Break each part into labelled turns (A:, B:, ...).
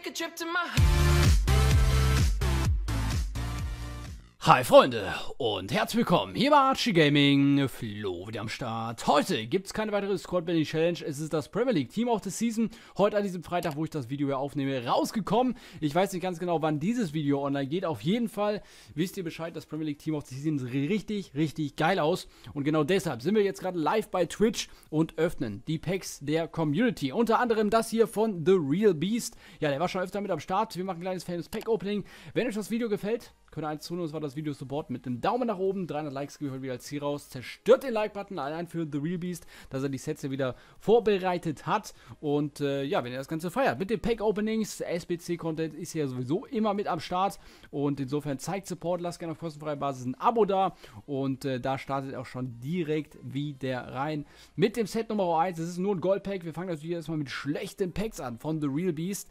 A: a trip to my...
B: Hi Freunde und herzlich willkommen hier bei Archie Gaming, Flo wieder am Start. Heute gibt es keine weitere Squad Building Challenge, es ist das Premier League Team of the Season. Heute an diesem Freitag, wo ich das Video hier aufnehme, rausgekommen. Ich weiß nicht ganz genau, wann dieses Video online geht. Auf jeden Fall wisst ihr Bescheid, das Premier League Team of the Season sieht richtig geil aus. Und genau deshalb sind wir jetzt gerade live bei Twitch und öffnen die Packs der Community. Unter anderem das hier von The Real Beast. Ja, der war schon öfter mit am Start. Wir machen ein kleines Famous Pack Opening. Wenn euch das Video gefällt, könnt ihr eins tun, und zwar das Video supporten mit einem Daumen nach oben. 300 Likes gehört wieder als Ziel raus. Zerstört den Like-Button allein für The Real Beast, dass er die Sets hier wieder vorbereitet hat. Und ja, wenn ihr das Ganze feiert mit den Pack-Openings, SBC-Content ist ja sowieso immer mit am Start. Und insofern zeigt Support, lasst gerne auf kostenfreier Basis ein Abo da. Und da startet auch schon direkt wieder rein mit dem Set Nummer 1. Es ist nur ein Gold-Pack. Wir fangen natürlich erstmal mit schlechten Packs an von The Real Beast.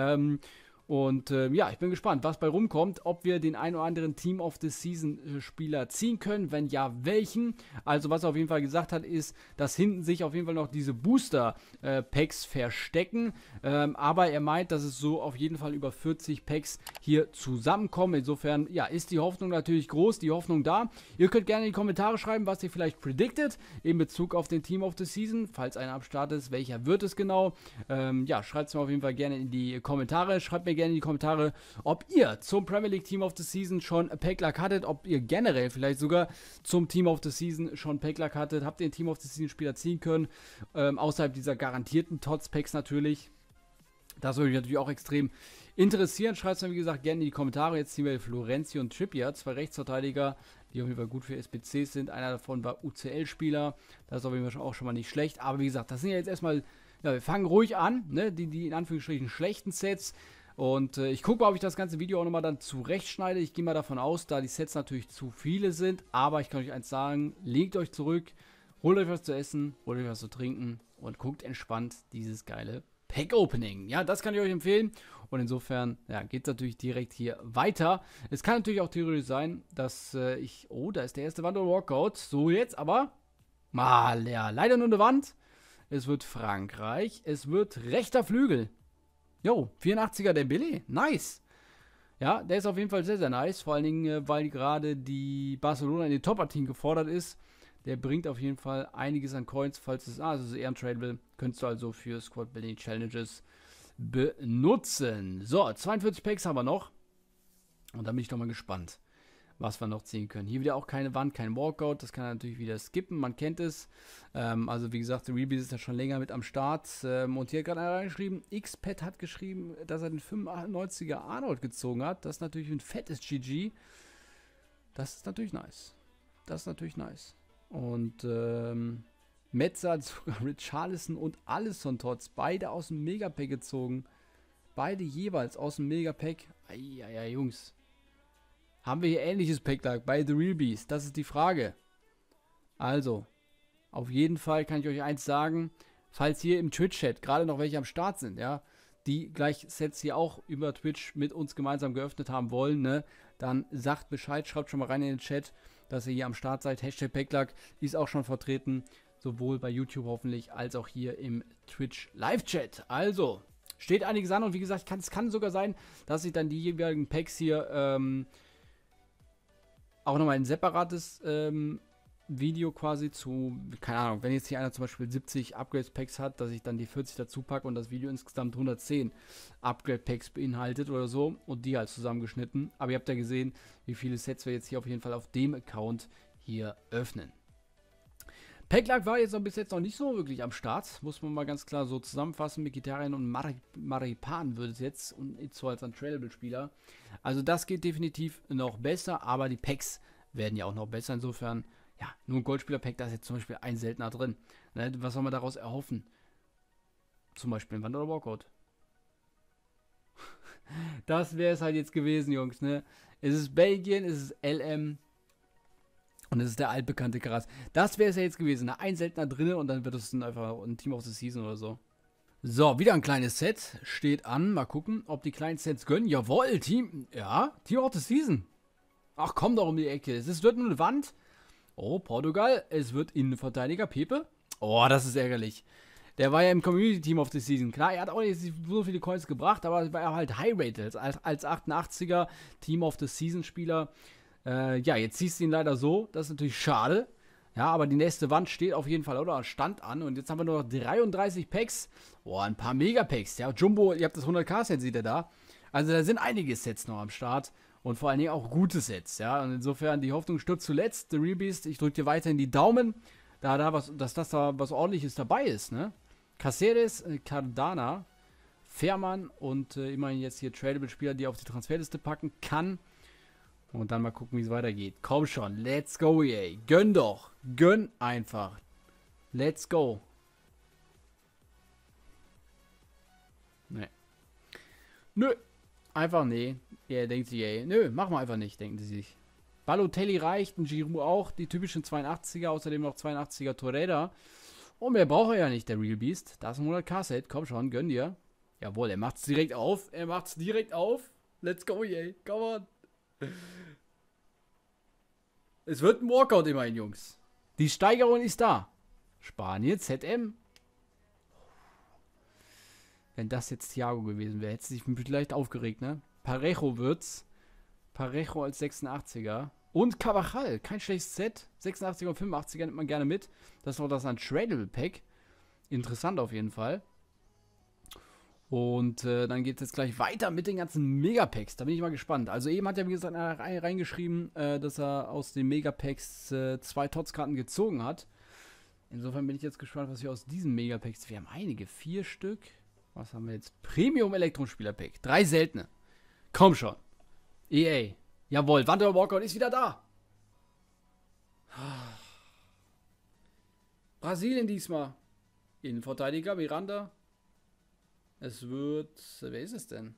B: Ja, ich bin gespannt, was bei rumkommt, ob wir den ein oder anderen Team of the Season Spieler ziehen können, wenn ja, welchen. Also was er auf jeden Fall gesagt hat, ist, dass hinten sich auf jeden Fall noch diese Booster Packs verstecken, aber er meint, dass es so auf jeden Fall über 40 Packs hier zusammenkommen. Insofern, ja, ist die Hoffnung natürlich groß, die Hoffnung da. Ihr könnt gerne in die Kommentare schreiben, was ihr vielleicht predicted in Bezug auf den Team of the Season, falls einer am Start ist, welcher wird es genau. Ja, schreibt es mir auf jeden Fall gerne in die Kommentare, schreibt mir gerne in die Kommentare, ob ihr zum Premier League Team of the Season schon Pack-Luck hattet, ob ihr generell vielleicht sogar zum Team of the Season schon Pack-Luck hattet, habt ihr den Team of the Season Spieler ziehen können, außerhalb dieser garantierten Tots-Packs natürlich. Das würde mich natürlich auch extrem interessieren. Schreibt es mir, wie gesagt, gerne in die Kommentare. Jetzt ziehen wir Florenzi und Trippier, zwei Rechtsverteidiger, die auf jeden Fall gut für SBCs sind. Einer davon war UCL-Spieler, das ist auf jeden Fall auch schon mal nicht schlecht. Aber wie gesagt, das sind ja jetzt erstmal, ja, wir fangen ruhig an, ne? Die in Anführungsstrichen schlechten Sets. Und ich gucke mal, ob ich das ganze Video auch nochmal dann zurechtschneide. Ich gehe mal davon aus, da die Sets natürlich zu viele sind. Aber ich kann euch eins sagen, legt euch zurück, holt euch was zu essen, holt euch was zu trinken und guckt entspannt dieses geile Pack-Opening. Ja, das kann ich euch empfehlen. Und insofern, ja, geht es natürlich direkt hier weiter. Es kann natürlich auch theoretisch sein, dass oh, da ist der erste Wand-Walkout. So jetzt, aber mal, ja, leider nur eine Wand. Es wird Frankreich. Es wird rechter Flügel. Jo, 84er der Billy, nice. Ja, der ist auf jeden Fall sehr, sehr nice. Vor allen Dingen, weil gerade die Barcelona in den Top-Team gefordert ist. Der bringt auf jeden Fall einiges an Coins, falls es, also eher ein Tradable, könntest du also für Squad Building Challenges benutzen. So, 42 Packs haben wir noch. Und da bin ich doch mal gespannt, was wir noch ziehen können. Hier wieder auch keine Wand, kein Walkout. Das kann er natürlich wieder skippen, man kennt es. Also wie gesagt, der Rebeat ist ja schon länger mit am Start. Und hier hat gerade einer reingeschrieben, Xpad hat geschrieben, dass er den 95er Arnold gezogen hat. Das ist natürlich ein fettes GG. Das ist natürlich nice. Das ist natürlich nice. Und Metzer hat sogar Richarlison und Alisson Tots beide aus dem Megapack gezogen. Beide jeweils aus dem Megapack. Ja, Jungs. Haben wir hier ähnliches Pack-Luck bei The Real Beast? Das ist die Frage. Also, auf jeden Fall kann ich euch eins sagen, falls hier im Twitch-Chat gerade noch welche am Start sind, ja, die gleich Sets hier auch über Twitch mit uns gemeinsam geöffnet haben wollen, ne, dann sagt Bescheid, schreibt schon mal rein in den Chat, dass ihr hier am Start seid. Hashtag Pack-Luck ist auch schon vertreten, sowohl bei YouTube hoffentlich, als auch hier im Twitch-Live-Chat. Also, steht einiges an und wie gesagt, es kann sogar sein, dass ich dann die jeweiligen Packs hier, auch nochmal ein separates Video quasi zu, keine Ahnung, wenn jetzt hier einer zum Beispiel 70 Upgrade-Packs hat, dass ich dann die 40 dazu packe und das Video insgesamt 110 Upgrade-Packs beinhaltet oder so und die halt zusammengeschnitten. Aber ihr habt ja gesehen, wie viele Sets wir jetzt hier auf jeden Fall auf dem Account hier öffnen. Pack-Luck war jetzt bis jetzt noch nicht so wirklich am Start, muss man mal ganz klar so zusammenfassen. Mkhitaryan und Maripan wird es jetzt und so als ein Tradable-Spieler. Also das geht definitiv noch besser, aber die Packs werden ja auch noch besser. Insofern, ja, nur ein Goldspieler-Pack, da ist jetzt zum Beispiel ein seltener drin. Ne, was soll man daraus erhoffen? Zum Beispiel ein Wand- oder Walkout. Das wäre es halt jetzt gewesen, Jungs. Ne? Es ist Belgien, es ist LM. Und das ist der altbekannte Karas. Das wäre es ja jetzt gewesen. Ein seltener drin und dann wird es dann einfach ein Team of the Season oder so. So, wieder ein kleines Set. Steht an. Mal gucken, ob die kleinen Sets gönnen. Jawohl, Team. Ja, Team of the Season. Ach, komm doch um die Ecke. Es wird nur eine Wand. Oh, Portugal. Es wird Innenverteidiger Pepe. Oh, das ist ärgerlich. Der war ja im Community Team of the Season. Klar, er hat auch nicht so viele Coins gebracht, aber war er halt high-rated als 88er Team of the Season Spieler. Ja, jetzt siehst du ihn leider so. Das ist natürlich schade. Ja, aber die nächste Wand steht auf jeden Fall, oder? Stand an. Und jetzt haben wir nur noch 33 Packs. Boah, ein paar Mega-Packs. Ja, Jumbo, ihr habt das 100k-Set, seht ihr da. Also da sind einige Sets noch am Start. Und vor allen Dingen auch gute Sets, ja. Und insofern, die Hoffnung stirbt zuletzt. The Real Beast, ich drücke dir weiterhin die Daumen, dass da was Ordentliches dabei ist, ne? Caceres, Cardana, Fährmann und immerhin jetzt hier Tradable-Spieler, die auf die Transferliste packen kann. Und dann mal gucken, wie es weitergeht. Komm schon, let's go, ey. Gönn doch. Gönn einfach. Let's go. Nee. Nö. Einfach nee. Er denkt sich, ey. Nö, machen wir einfach nicht, denken sie sich. Balotelli reicht, ein Giroud auch. Die typischen 82er, außerdem noch 82er Torreira. Und mehr braucht er ja nicht, der Real Beast. Da ist ein 100k-Set. Komm schon, gönn dir. Jawohl, er macht's direkt auf. Er macht's direkt auf. Let's go, ey. Come on. Es wird ein Walkout immerhin, Jungs. Die Steigerung ist da. Spanien, ZM. Wenn das jetzt Thiago gewesen wäre, hätte sich vielleicht aufgeregt, ne? Parejo wird's. Parejo als 86er. Und Carvajal, kein schlechtes Set. 86er und 85er nimmt man gerne mit. Das ist noch das Untradable Pack. Interessant auf jeden Fall. Und dann geht es jetzt gleich weiter mit den ganzen Megapacks. Da bin ich mal gespannt. Also eben hat er, wie gesagt, reingeschrieben, dass er aus den Megapacks 2 Tots-Karten gezogen hat. Insofern bin ich jetzt gespannt, was wir aus diesen Megapacks... Wir haben einige, 4 Stück. Was haben wir jetzt? Premium Elektronspieler-Pack. 3 seltene. Komm schon. EA. Jawohl, Wanderer Walkout ist wieder da. Brasilien diesmal. Innenverteidiger, Miranda. Es wird... Wer ist es denn?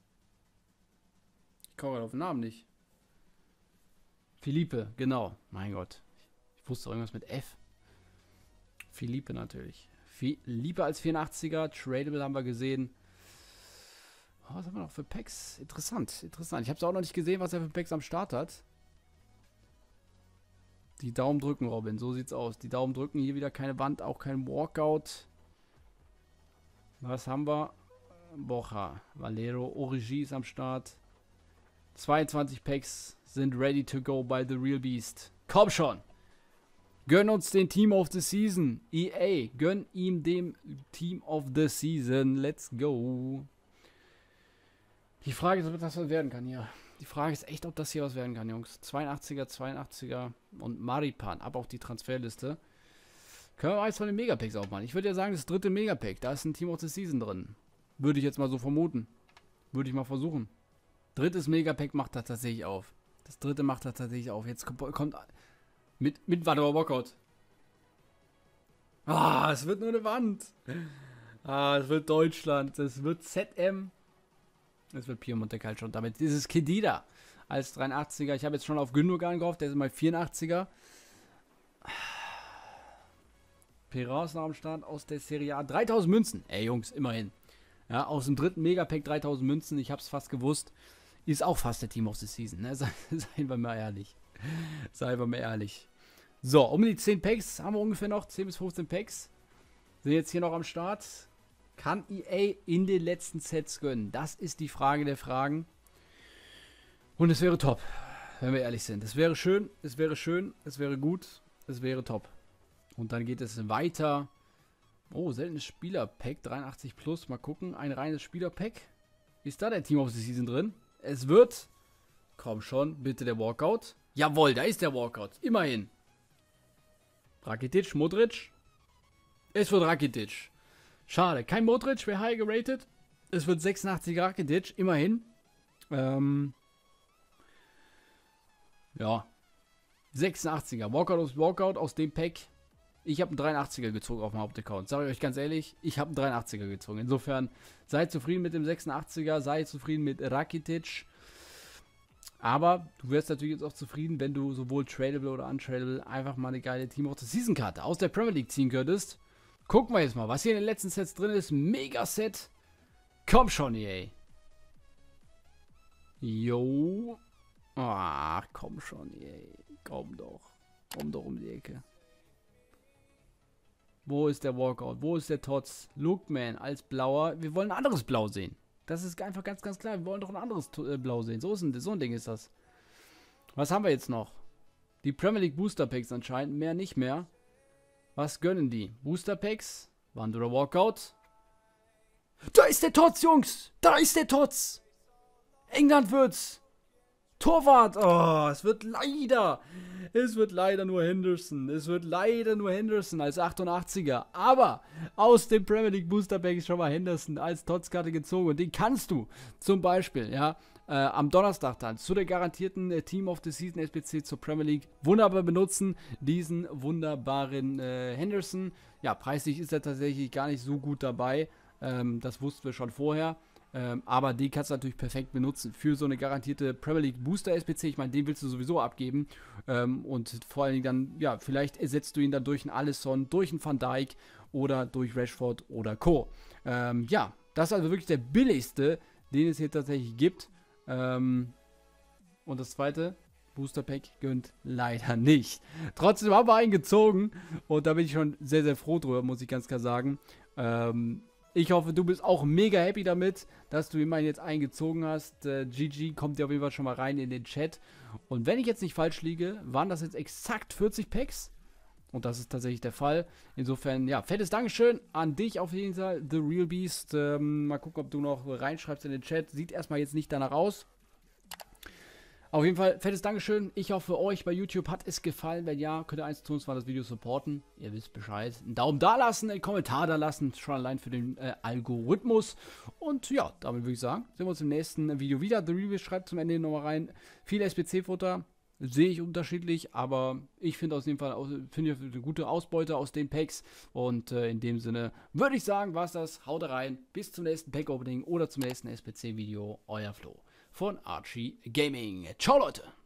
B: Ich komme gerade auf den Namen nicht. Felipe, genau. Mein Gott. Ich wusste doch irgendwas mit F. Felipe natürlich. Felipe als 84er. Tradable haben wir gesehen. Oh, was haben wir noch für Packs? Interessant, interessant. Ich habe es auch noch nicht gesehen, was er für Packs am Start hat. Die Daumen drücken, Robin. So sieht's aus. Die Daumen drücken. Hier wieder keine Wand, auch kein Walkout. Was haben wir? Bocha, Valero, Origi ist am Start. 22 Packs sind ready to go by The Real Beast. Komm schon! Gönn uns den Team of the Season. EA, gönn ihm dem Team of the Season. Let's go. Die Frage ist, ob das was werden kann hier. Die Frage ist echt, ob das hier was werden kann, Jungs. 82er, 82er und Maripan. Ab auf die Transferliste. Können wir mal eins von den Megapacks aufmachen. Ich würde ja sagen, das dritte Megapack. Da ist ein Team of the Season drin. Würde ich jetzt mal so vermuten. Würde ich mal versuchen. Drittes Megapack macht er tatsächlich auf. Das dritte macht er tatsächlich auf. Jetzt kommt mit Wanderer Walkout. Ah, es wird nur eine Wand. Ah, es wird Deutschland. Es wird ZM. Es wird Piemonte Calcio. Und damit ist es Kedira als 83er. Ich habe jetzt schon auf Gündogan gehofft. Der ist mal 84er. Peras noch am Start aus der Serie A. 3000 Münzen. Ey, Jungs, immerhin. Ja, aus dem dritten Megapack 3000 Münzen. Ich habe es fast gewusst. Ist auch fast der Team of the Season. Ne? Seien wir mal ehrlich. Seien wir mal ehrlich. So, um die 10 Packs haben wir ungefähr noch. 10 bis 15 Packs. Sind jetzt hier noch am Start. Kann EA in den letzten Sets gönnen? Das ist die Frage der Fragen. Und es wäre top, wenn wir ehrlich sind. Es wäre schön, es wäre schön, es wäre gut, es wäre top. Und dann geht es weiter. Oh, seltenes Spieler-Pack, 83 plus. Mal gucken, ein reines Spieler-Pack. Ist da der Team of the Season drin? Es wird... Komm schon, bitte der Walkout. Jawohl, da ist der Walkout. Immerhin. Rakitic, Modric. Es wird Rakitic. Schade, kein Modric, wäre high geratet. Es wird 86 Rakitic, immerhin. Ja. 86er. Walkout aus dem Pack. Ich habe einen 83er gezogen auf dem Hauptaccount. Sage ich euch ganz ehrlich, ich habe einen 83er gezogen. Insofern, seid zufrieden mit dem 86er, seid zufrieden mit Rakitic. Aber du wirst natürlich jetzt auch zufrieden, wenn du sowohl tradable oder untradable einfach mal eine geile Team of the Season Karte aus der Premier League ziehen könntest. Gucken wir jetzt mal, was hier in den letzten Sets drin ist. Mega-Set. Komm schon, EA. Jo. Ach, komm schon, EA. Komm doch. Komm doch um die Ecke. Wo ist der Walkout? Wo ist der Tots? Lookman als Blauer. Wir wollen ein anderes Blau sehen. Das ist einfach ganz, ganz klar. Wir wollen doch ein anderes Blau sehen. So ein Ding ist das. Was haben wir jetzt noch? Die Premier League Booster Packs anscheinend. Mehr nicht mehr. Was gönnen die? Booster Packs? Wand oder Walkout? Da ist der Tots, Jungs! Da ist der Tots! England wird's! Torwart! Oh, es wird leider nur Henderson. Es wird leider nur Henderson als 88er. Aber aus dem Premier League Booster Pack ist schon mal Henderson als Tots-Karte gezogen. Und den kannst du zum Beispiel, ja, am Donnerstag dann zu der garantierten Team of the Season SBC zur Premier League wunderbar benutzen. Diesen wunderbaren Henderson. Ja, preislich ist er tatsächlich gar nicht so gut dabei. Das wussten wir schon vorher. Aber den kannst du natürlich perfekt benutzen für so eine garantierte Premier League Booster SBC. Ich meine, den willst du sowieso abgeben. Und vor allen Dingen dann, ja, vielleicht ersetzt du ihn dann durch einen Alisson, durch einen Van Dijk oder durch Rashford oder Co. Ja, das ist also wirklich der billigste, den es hier tatsächlich gibt. Und das zweite, Booster Pack gönnt leider nicht. Trotzdem haben wir einen gezogen und da bin ich schon sehr, sehr froh drüber, muss ich ganz klar sagen. Ich hoffe, du bist auch mega happy damit, dass du immerhin jetzt eingezogen hast. GG kommt dir auf jeden Fall schon mal rein in den Chat. Und wenn ich jetzt nicht falsch liege, waren das jetzt exakt 40 Packs. Und das ist tatsächlich der Fall. Insofern, ja, fettes Dankeschön an dich auf jeden Fall, The Real Beast. Mal gucken, ob du noch reinschreibst in den Chat. Sieht erstmal jetzt nicht danach aus. Auf jeden Fall, fettes Dankeschön. Ich hoffe, euch bei YouTube hat es gefallen. Wenn ja, könnt ihr eins tun, zwar das Video supporten. Ihr wisst Bescheid. Einen Daumen da lassen, einen Kommentar da lassen. Schon allein für den Algorithmus. Und ja, damit würde ich sagen, sehen wir uns im nächsten Video wieder. The Review schreibt zum Ende nochmal rein. Viel SBC-Futter. Sehe ich unterschiedlich, aber ich finde aus dem Fall eine gute Ausbeute aus den Packs. Und in dem Sinne würde ich sagen, war's das. Haut rein. Bis zum nächsten Pack-Opening oder zum nächsten SBC-Video. Euer Flo von Archie Gaming. Ciao, Leute!